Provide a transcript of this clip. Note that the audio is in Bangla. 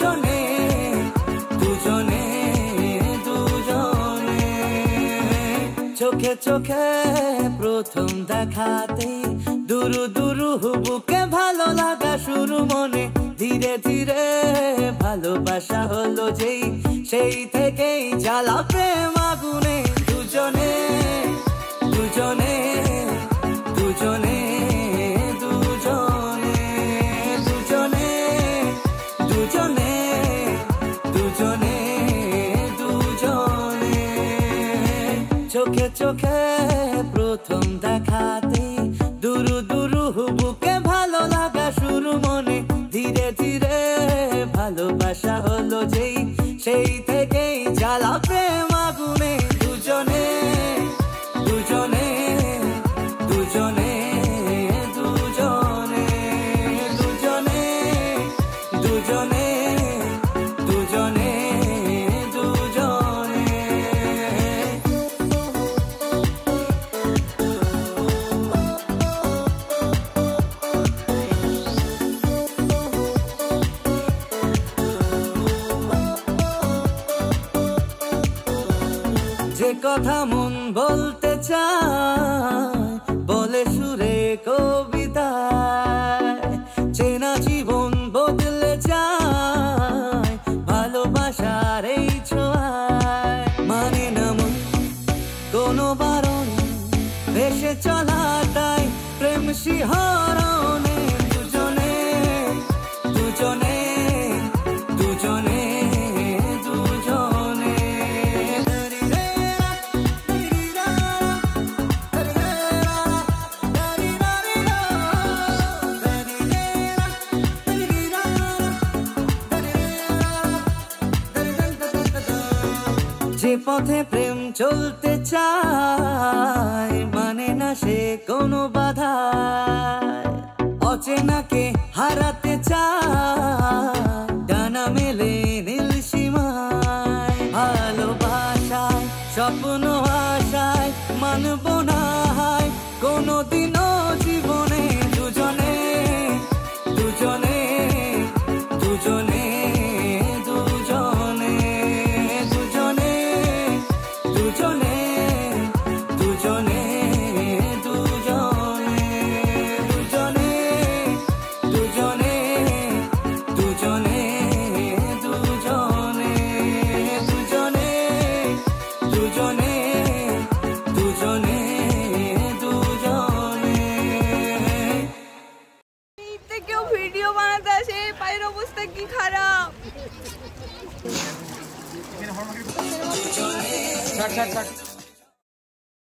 দুজনে দুজনে দুজনে চোখে চোখে প্রথম দেখাতে দুরু দুরু বুকে ভালো লাগা শুরু মনে ধীরে ধীরে ভালোবাসা হলো যেই সেই থেকেই জ্বালা প্রেম আগুনে দুজনে দুজনে দুজনে দুজনে দুজনে দুজনে দুজনে দুজনে চোখে চোখে প্রথম দেখাতে দুরু দুরু বুকে ভালো লাগা শুরু মনে ধীরে ধীরে ভালোবাসা হলো যেই সেই থেকেই জ্বালা প্রেম আগুনে দুজনে দুজনে দুজনে দুজনে দুজনে দুজনে দুজনে দুজনে যে কথা মন বলতে চায় বলে সুরে কবিতায় চেনা জীবন বদলে যায় ভালোবাসার এই ছোঁয়ায় মানে না মন কোনো বারণ ভেসে চলাটাই প্রেম শিহরণে দুজনে দুজনে দুজনে দুজনে যে পথে প্রেম চলতে চায় মানে না সে কোনো বাধা অচেনাকে হারাতে চায় ডানা মেলে নীল সীমায় ভালোবাসায় স্বপ্ন আশায় মানব না হয় কোনোদিনও জীবনে দুজনে দুজনে দুজনে দুজনে দুজনে দুজনে দুজনে দুজনে দুজনে দুজনে দুজনে দুজনে দুজনে দুজনে দুজনে দুজনে কেউ ভিডিও বানাতে আসে পায়ের অবস্থা কি খারাপ দুজনে